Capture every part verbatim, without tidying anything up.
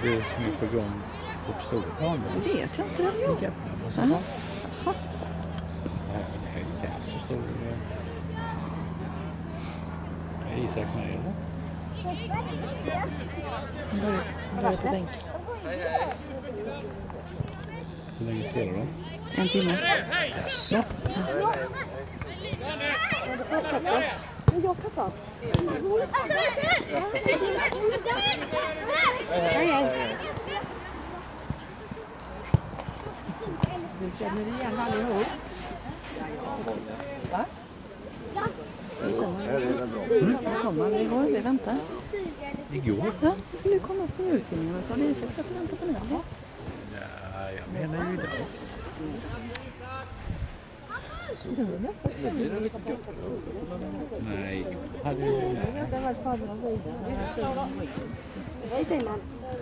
det som är på gång på stora planer? Det vet jag inte. Det. Vilka? Jaha. Jaha. Ja, det här är inte alls så stor. Är Isak med eller? Han börjar, han börjar på bänk. Hur länge spelar de? En timme. Jaså? Ja. Jag ska ta. Du känner igen allihop? Va? Vi kommer. Mm. Vi kommer. Vi går. Vi väntar. Igår? Ja, så nu kommer på utbildningen och så har vi Isak satt och väntar på nu. Ja, jag menar ju det. Nej, hade ju det. Det var faderna vidare. Hej Simon.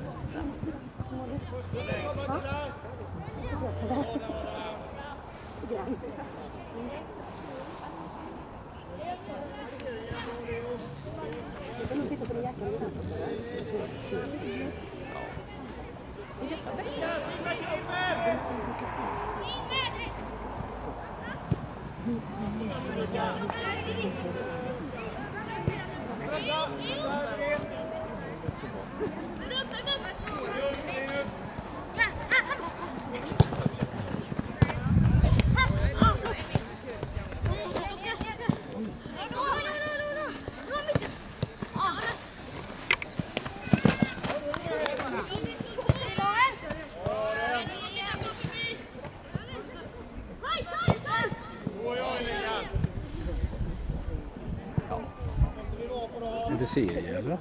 Du kan nog sitta på din jacka. Är det serie eller?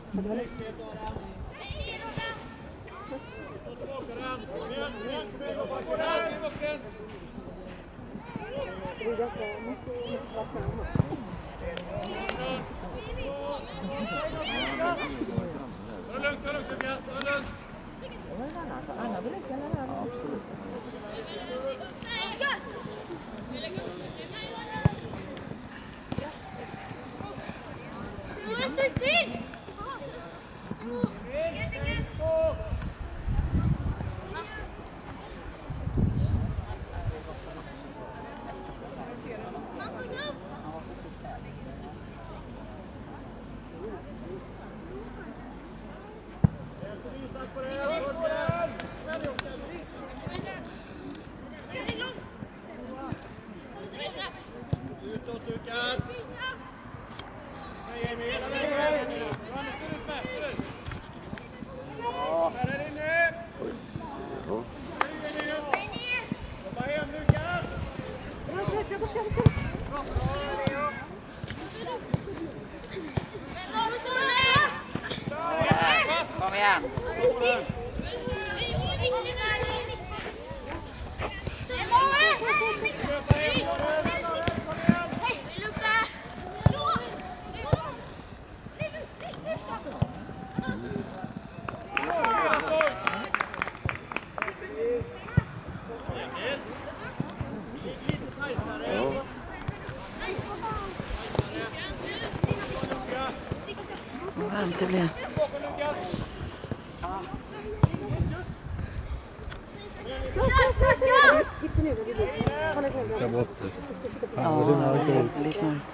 Kom igen. Vad varmt det blir. Där borta. Ja, det är väldigt mörkt.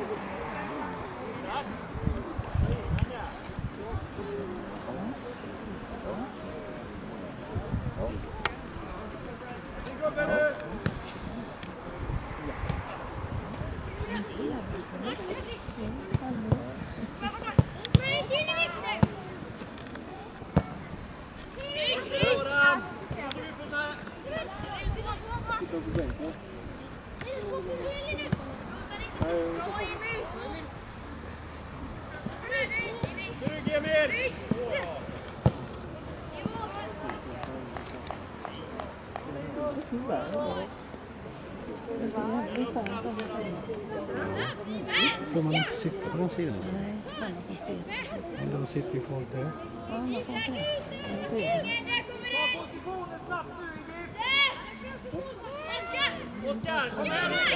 Får man inte sitta på den sidan? Nej, samma som spelar. Men de sitter ju folk där. Ja, vad fan är det? Positionen snabbt nu, Iggy! Oskar, kom här nu!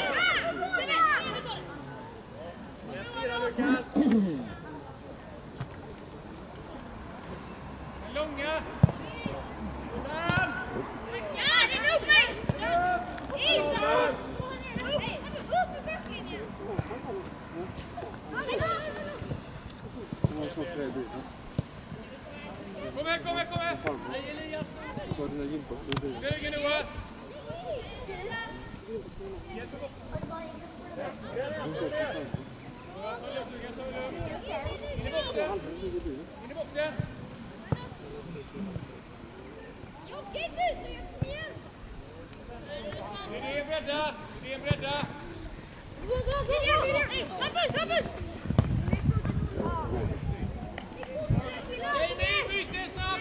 Jättebra, Lukas! Långa! Kom här, kom här, kom här! Nej, Elias! Ryggen nu, va? In i boxen! Det är bredda! Det är bredda! Gå, gå, gå! Hampus, Hampus! Nej, nej, byte snabbt!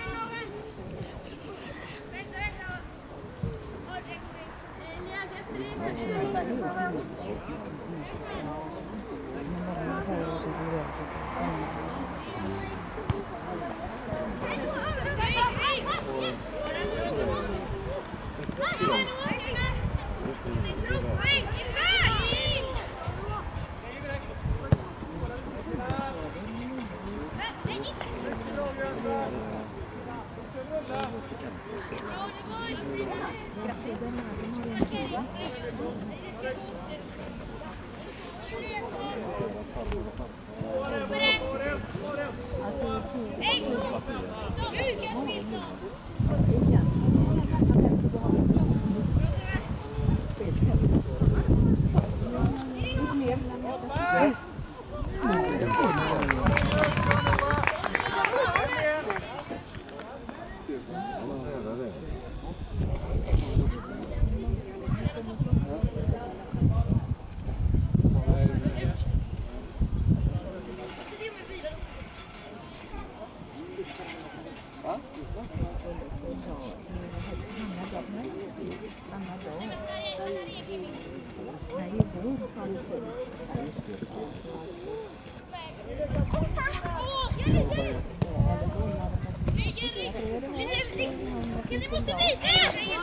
Ni måste visa er!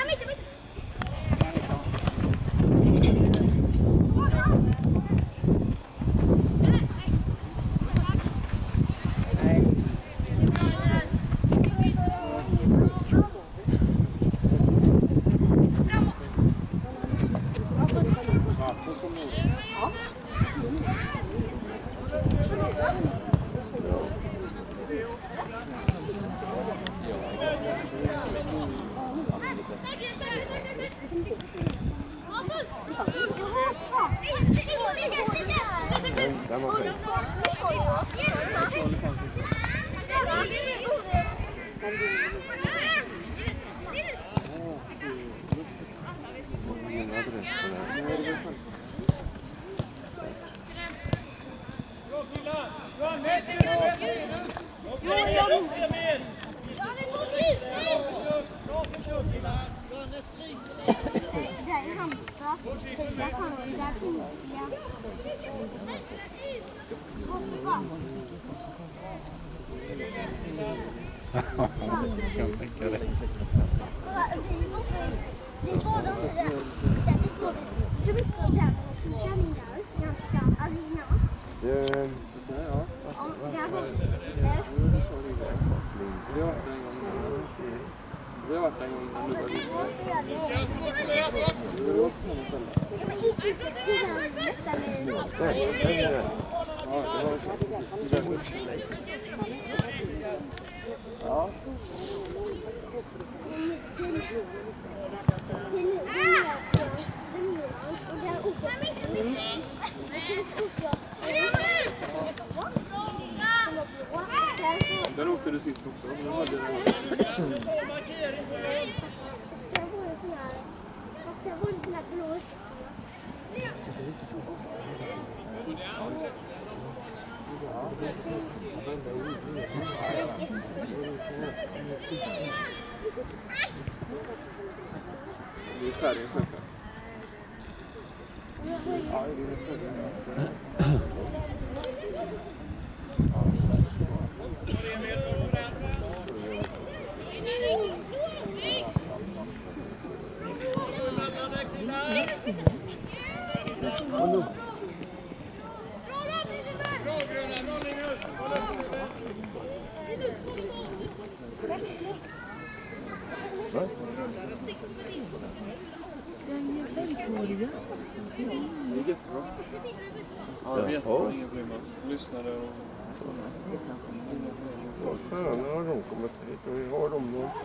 Jag tänker det. Vi har varit en gång innan nu. Ja. Där åkte du sist också. Nu hade du... Sen var det såna blå. Det är färgen själv. Ja, det är färgen. Det är jättebra. Ja, det är jättebra. Ingen problem. Lyssnade och... Ja, nu har de kommit hit och vi har dem då.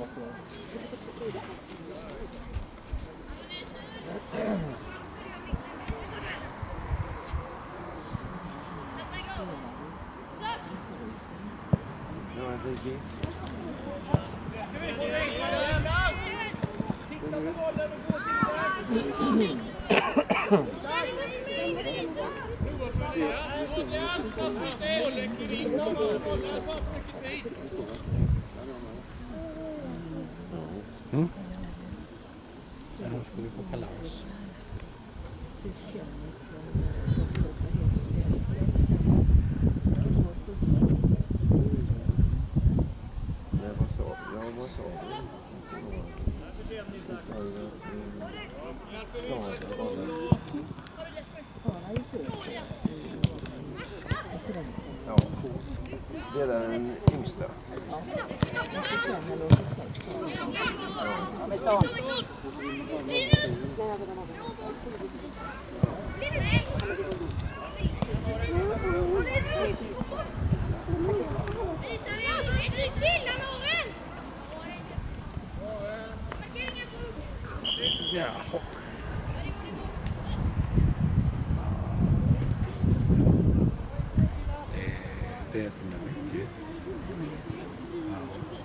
Ja, det är det. Titta på bollen och gå till den. Bollen kring in, bollen får mycket tid. Mm. Ja, nu ska vi på kalas. Nej, vad sa du? Ja, vad sa du? Ja, det är den yngsta. Jaha. Det är inte med mycket. Ja.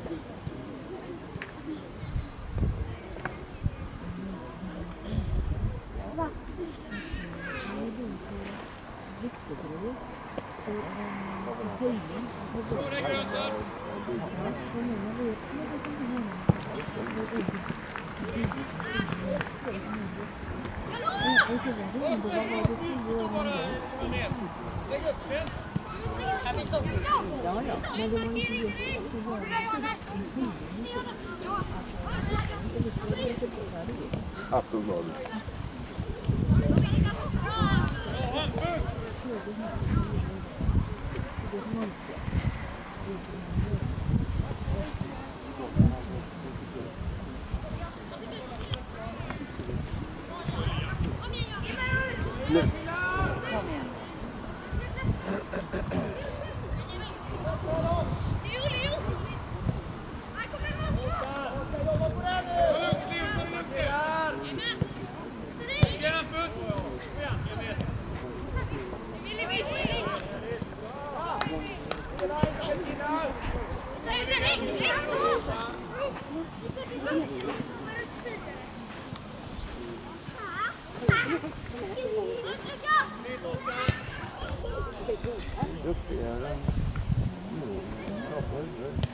Lägg upp den. Aftonbladet. Nu. Upp i den. Mm. Ja, på huvudet.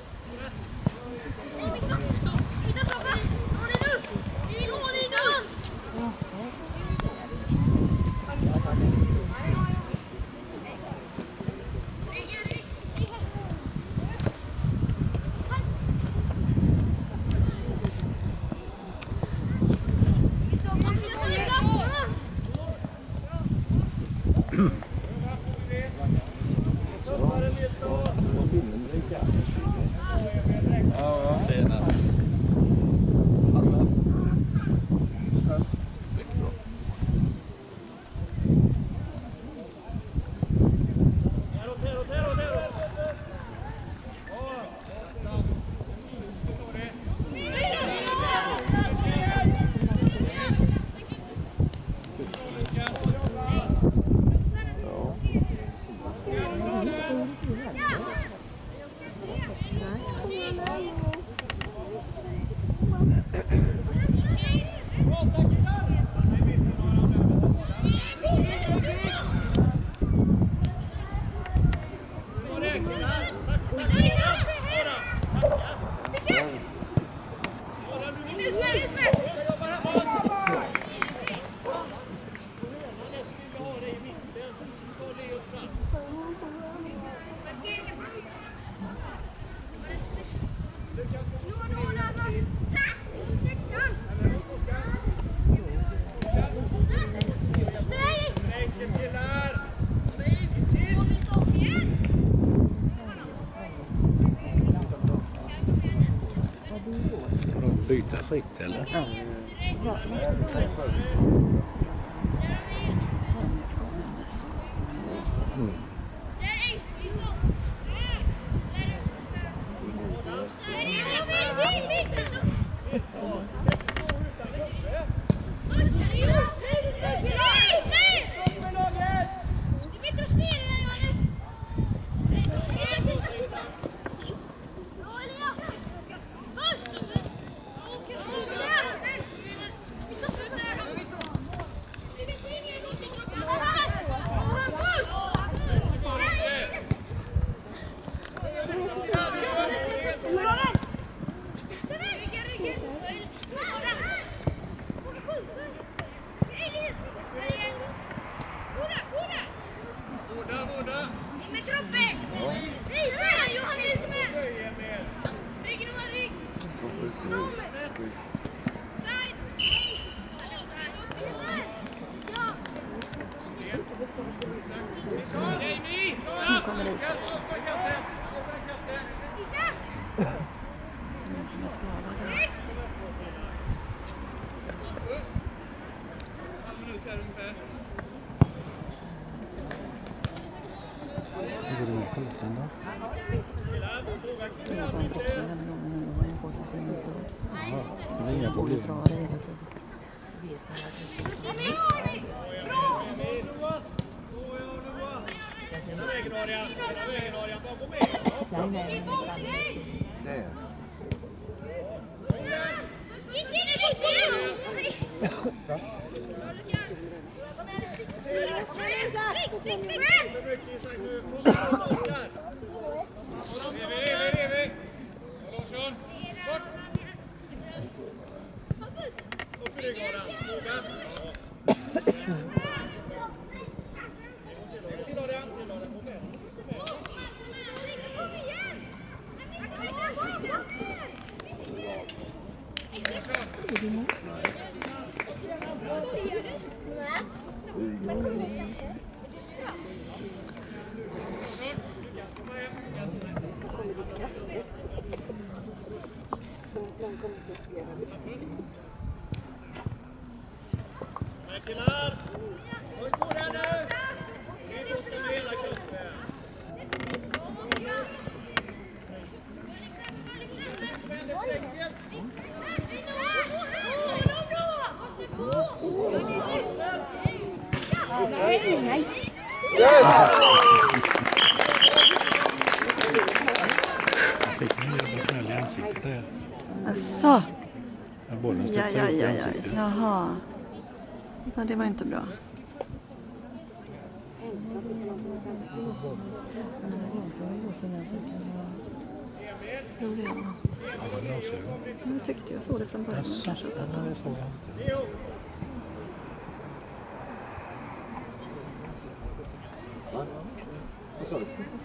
Ja, senare. Byta fritt eller? Ja. Mm. Nu kommer Isak. Den som är skadad. Hur går det med skjuten då? Jag bara dricker den här gången och har en på sig sin stad. Ja, så det är Så inga jag borde problem. dra det hela tiden. Där. Killar! Håll på där nu! Vi måste med hela köksvägen. Nej, nej. Jag fick en jävla smäll i ansiktet där. Asså? När bollen Ja, studsade ja, upp i ja, ja. ansiktet. Jaha. Ja, det var inte bra. Jo, det är bra. Ja, det var glasögon. Jag tyckte jag såg det från början. Jaså, Kanske att det ja, det såg jag inte. Va? Vad sa du?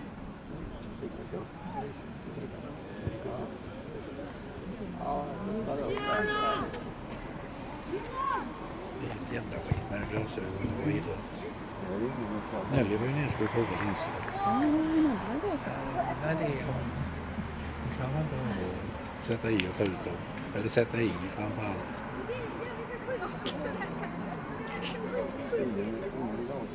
Det är ett jävla skit med glasögon och idrott. Det är ingen kvar. Nelly var ju nere och skulle prova linser. Ja, men det var så. Nej, det är hon. Hon klarar inte av att sätta i och ta ut dem. Eller sätta i framför allt. Ingen, ingen lag.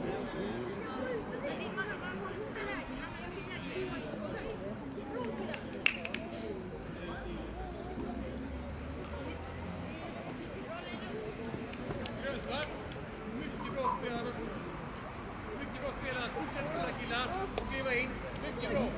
Mycket bra spelare. Mycket bra spelare. Fortsätt spela killar. Skriva in. Mycket bra.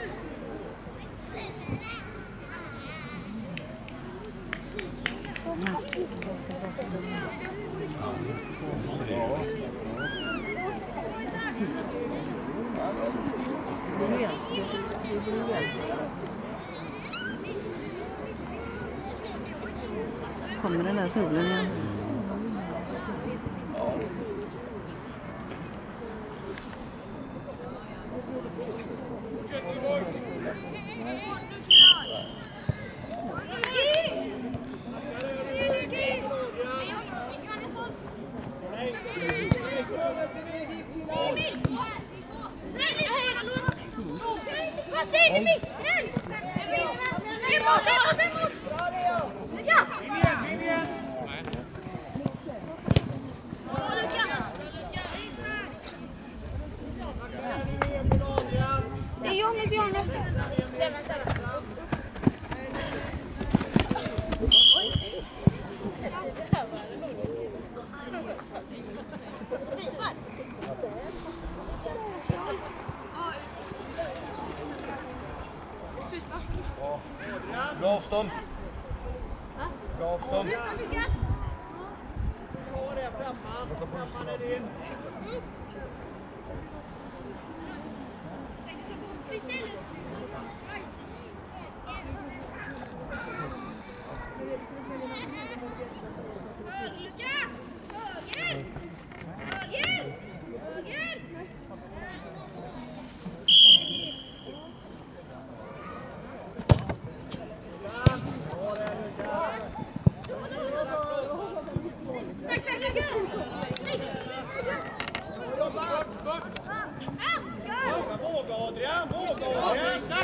Kommer den där solen igen? Fortsätt Göteborg. Det är Johannes, Johannes. Seven, seven. Bra avstånd. Bra avstånd. Femman är din. Våga Adrian, våga Adrian! Isak!